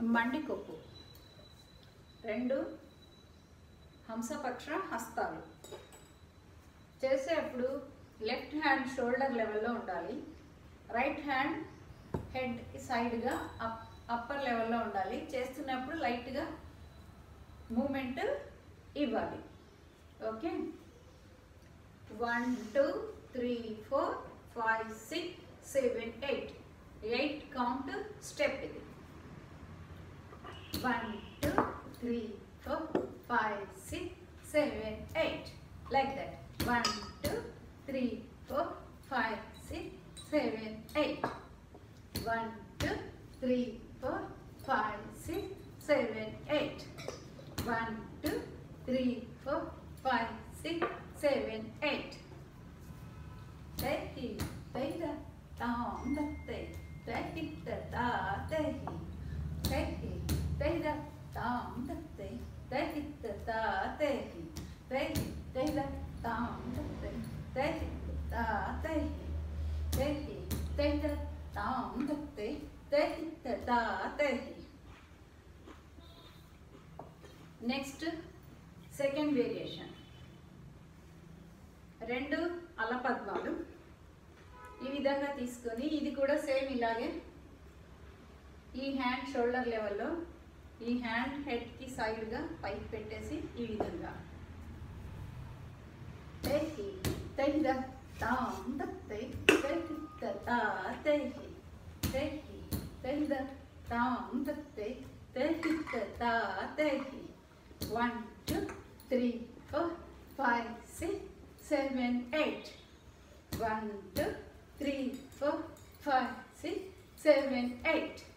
మండికొప్పు రెండు హంసపక్ష హస్తాలు చేసేటప్పుడు లెఫ్ట్ హ్యాండ్ షోల్డర్ లెవెల్లో ఉండాలి, రైట్ హ్యాండ్ హెడ్ సైడ్గా అప్పర్ లెవెల్లో ఉండాలి. చేస్తున్నప్పుడు లైట్గా మూమెంట్ ఇవ్వాలి. ఓకే, 1 2 3 4 5 6 7 8 కౌంట్ స్టెప్ ఇది. 1 2 3 4 5 6 7 8 like that. 1 2 3 4 5 6 7 8. 1 2 3 4 5 6 7 8. 1 2 3 4 5 6 7 8. Tehi tehi tam te tehi ta tehi tehi tehi tam te tehi ta tehi tehi tehi tam te tehi ta tehi tehi tehi tam te tehi ta tehi. Next, second variation. రెండు అలపద్మాలు ఈ విధంగా తీసుకొని ఇది కూడా same ఇలాగే ఈ hand shoulder లెవెల్లో ఈ హ్యాండ్ హెడ్కి సైడ్గా పైకి పెట్టేసి ఈ విధంగా తెహి తెహిద తాం తై తెహి తా తెహి తెహి తెహిద తాం తై తెహి తా తెహి. 1 2 3 4 5 6 7 8. 1 2 3 4 5 6 7 8.